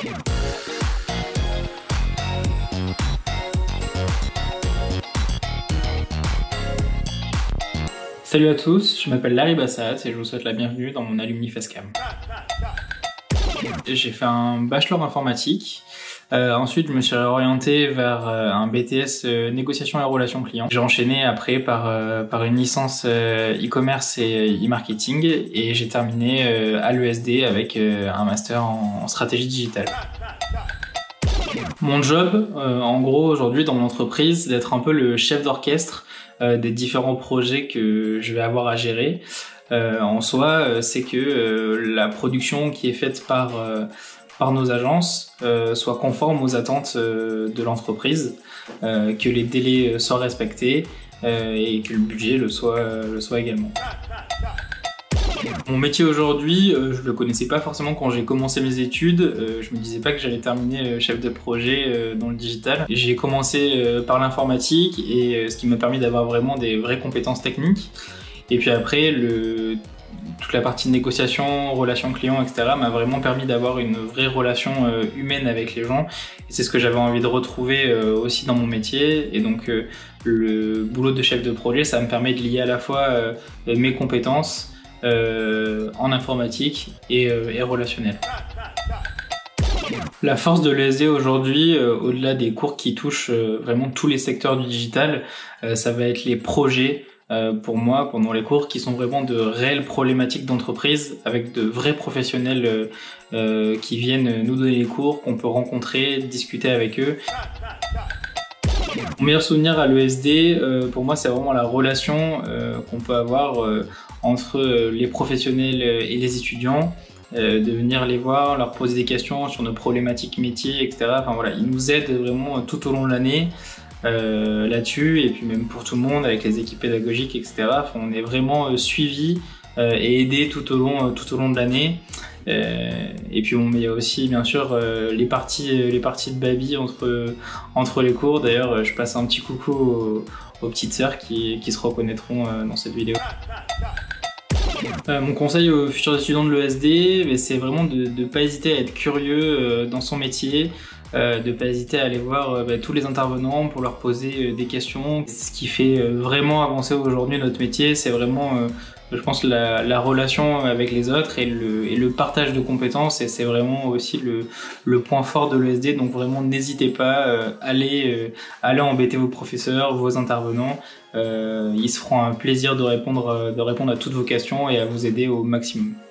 Salut à tous, je m'appelle Larry Bassat et je vous souhaite la bienvenue dans mon Alumni Facecam. J'ai fait un bachelor informatique. Ensuite, je me suis orienté vers un BTS négociation et relations clients. J'ai enchaîné après par une licence e-commerce et e-marketing et j'ai terminé à l'ESD avec un master en stratégie digitale. Mon job, en gros, aujourd'hui dans mon entreprise, c'est d'être un peu le chef d'orchestre des différents projets que je vais avoir à gérer. En soi, c'est que la production qui est faite par nos agences soit conforme aux attentes de l'entreprise, que les délais soient respectés et que le budget le soit également. Mon métier aujourd'hui, je le connaissais pas forcément quand j'ai commencé mes études. Je me disais pas que j'allais terminer chef de projet dans le digital. J'ai commencé par l'informatique et ce qui m'a permis d'avoir vraiment des vraies compétences techniques. Et puis après, toute la partie de négociation, relations clients, etc. m'a vraiment permis d'avoir une vraie relation humaine avec les gens. Et c'est ce que j'avais envie de retrouver aussi dans mon métier. Et donc le boulot de chef de projet, ça me permet de lier à la fois mes compétences en informatique et relationnel. La force de l'ESD aujourd'hui, au-delà des cours qui touchent vraiment tous les secteurs du digital, ça va être les projets pour moi pendant les cours qui sont vraiment de réelles problématiques d'entreprise avec de vrais professionnels qui viennent nous donner les cours, qu'on peut rencontrer, discuter avec eux. Mon meilleur souvenir à l'ESD, pour moi, c'est vraiment la relation qu'on peut avoir entre les professionnels et les étudiants, de venir les voir, leur poser des questions sur nos problématiques métiers, etc. Enfin voilà, ils nous aident vraiment tout au long de l'année là-dessus, et puis même pour tout le monde avec les équipes pédagogiques, etc. Enfin, on est vraiment suivi et aidé tout au long de l'année. Et puis bon, mais il y a aussi bien sûr les parties de Baby entre les cours. D'ailleurs, je passe un petit coucou aux petites sœurs qui se reconnaîtront dans cette vidéo. Mon conseil aux futurs étudiants de l'ESD, c'est vraiment de ne pas hésiter à être curieux dans son métier, de ne pas hésiter à aller voir tous les intervenants pour leur poser des questions. Ce qui fait vraiment avancer aujourd'hui notre métier, c'est vraiment je pense la relation avec les autres et le partage de compétences, et c'est vraiment aussi le point fort de l'ESD. Donc vraiment n'hésitez pas, allez embêter vos professeurs, vos intervenants, ils se feront un plaisir de répondre à toutes vos questions et à vous aider au maximum.